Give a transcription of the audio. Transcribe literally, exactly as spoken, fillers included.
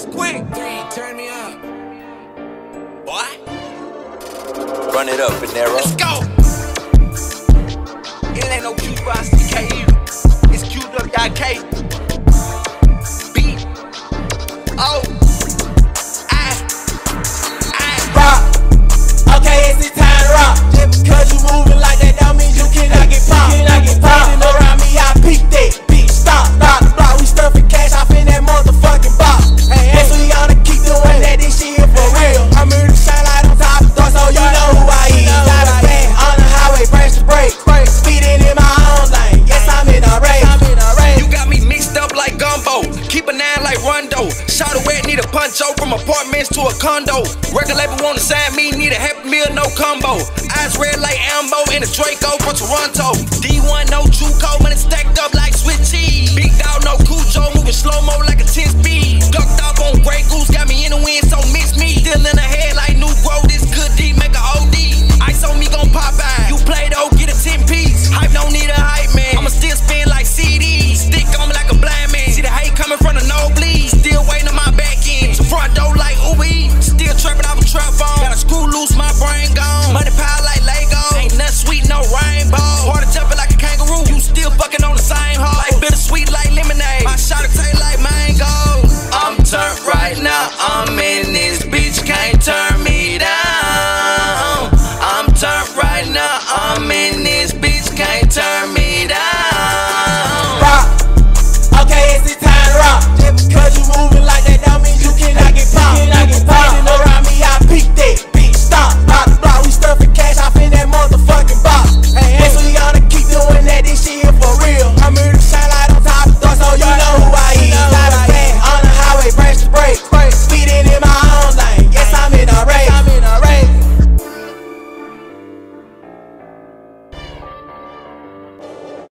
It's Qwikboii, turn me up. Boy. Run it up, Panero. Let's go. It ain't no Qwikboii C K either. It's Q-W-I-K. Beat. Oh. I. I. Rock. Okay, it's the time to rock. Just because you moving like that don't mean you cannot get popped. You cannot get popped. Around me, I peep that. Beat, stop, stop the block. We stuffing cash off in that motherfucking box. Hey, hey, so we gonna keep doing that. This shit here for real. I'm here to shine light on top of the door, so you know who I is. Got a band on the highway, press the brake. Speeding in my own lane. Yes, I'm in a race. I'm in a race. You got me mixed up like gumbo. Keep a nine like Rondo. Shot a wet, need a poncho. From apartments to a condo. Record label wanna sign me, need a happy meal, no combo. Eyes red like Ambo in a Draco from Toronto.